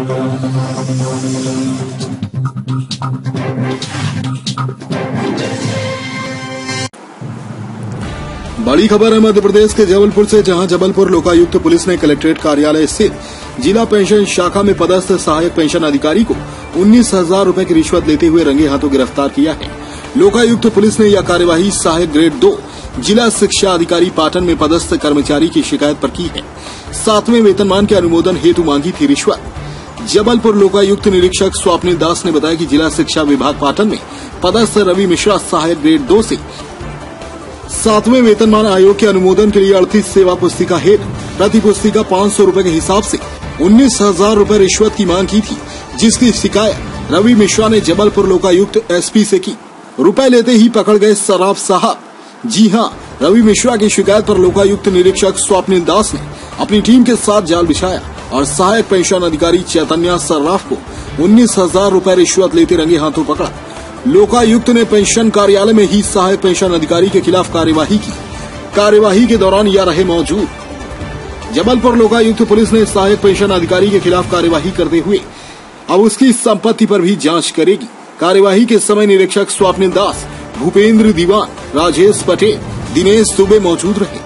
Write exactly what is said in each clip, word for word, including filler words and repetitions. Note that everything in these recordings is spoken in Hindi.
बड़ी खबर है मध्य प्रदेश के जबलपुर से, जहां जबलपुर लोकायुक्त पुलिस ने कलेक्ट्रेट कार्यालय स्थित जिला पेंशन शाखा में पदस्थ सहायक पेंशन अधिकारी को उन्नीस हजार रूपये की रिश्वत लेते हुए रंगे हाथों गिरफ्तार किया है। लोकायुक्त पुलिस ने यह कार्यवाही सहायक ग्रेड दो जिला शिक्षा अधिकारी पाटन में पदस्थ कर्मचारी की शिकायत पर की है। सातवें वेतनमान के अनुमोदन हेतु मांगी थी रिश्वत। जबलपुर लोकायुक्त निरीक्षक स्वप्निल दास ने बताया कि जिला शिक्षा विभाग पाटन में पदस्थ रवि मिश्रा सहायक ग्रेड दो से सातवें वेतनमान आयोग के अनुमोदन के लिए अड़तीस सेवा पुस्तिका हेतु प्रति पुस्तिका पाँच सौ रूपये के हिसाब से उन्नीस हजार रूपये रिश्वत की मांग की थी, जिसकी शिकायत रवि मिश्रा ने जबलपुर लोकायुक्त एसपी से की। रुपए लेते ही पकड़ गए सराफ साहब। जी हां, रवि मिश्रा की शिकायत पर लोकायुक्त निरीक्षक स्वप्निल दास ने अपनी टीम के साथ जाल बिछाया और सहायक पेंशन अधिकारी चैतन्य सर्राफ को उन्नीस हजार रूपये रिश्वत लेते रंगे हाथों पकड़ा। लोकायुक्त ने पेंशन कार्यालय में ही सहायक पेंशन अधिकारी के खिलाफ कार्यवाही की। कार्यवाही के दौरान यह रहे मौजूद। जबलपुर लोकायुक्त पुलिस ने सहायक पेंशन अधिकारी के खिलाफ कार्यवाही करते हुए अब उसकी संपत्ति पर भी जांच करेगी। कार्यवाही के समय निरीक्षक स्वप्निल दास, भूपेंद्र दीवान, राजेश पटेल, दिनेश दुबे मौजूद रहे।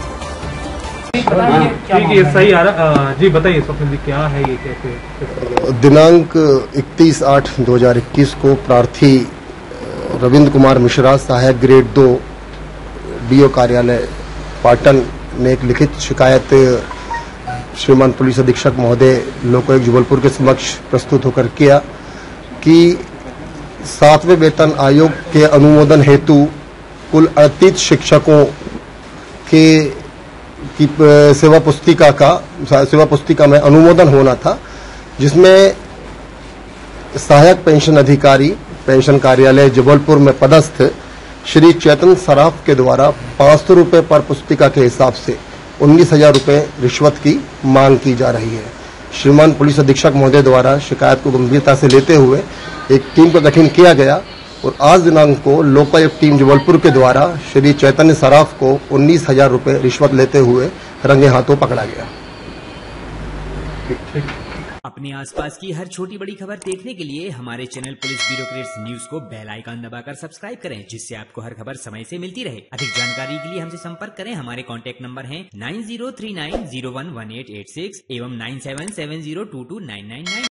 ये सही आ रहा जी, बताइए स्वप्निल जी, क्या है ये? कैसे? दिनांक इकतीस आठ दो हजार इक्कीस को प्रार्थी रविंद्र कुमार मिश्रा सहायक ग्रेड दो डीओ कार्यालय पाटन ने एक लिखित शिकायत श्रीमान पुलिस अधीक्षक महोदय लोकायुक्त जबलपुर के समक्ष प्रस्तुत होकर किया कि सातवें वेतन आयोग के अनुमोदन हेतु कुल अड़तीस शिक्षकों के की सेवा पुस्तिका का सेवा पुस्तिका में अनुमोदन होना था, जिसमें सहायक पेंशन अधिकारी पेंशन कार्यालय जबलपुर में पदस्थ श्री चैतन्य सराफ के द्वारा पाँच सौ रूपये पर पुस्तिका के हिसाब से उन्नीस हजार रूपये रिश्वत की मांग की जा रही है। श्रीमान पुलिस अधीक्षक महोदय द्वारा शिकायत को गंभीरता से लेते हुए एक टीम का गठन किया गया और आज दिनांक को लोकायुक्त टीम जबलपुर के द्वारा श्री चैतन्य सराफ को उन्नीस हजार रूपये रिश्वत लेते हुए रंगे हाथों पकड़ा गया। अपने आसपास की हर छोटी बड़ी खबर देखने के लिए हमारे चैनल पुलिस ब्यूरोक्रेट्स न्यूज को बेल आइकन दबाकर सब्सक्राइब करें, जिससे आपको हर खबर समय से मिलती रहे। अधिक जानकारी के लिए हमसे संपर्क करें। हमारे कॉन्टैक्ट नंबर हैं nine zero three nine zero one one eight eight six एवं nine seven seven zero two two nine nine nine.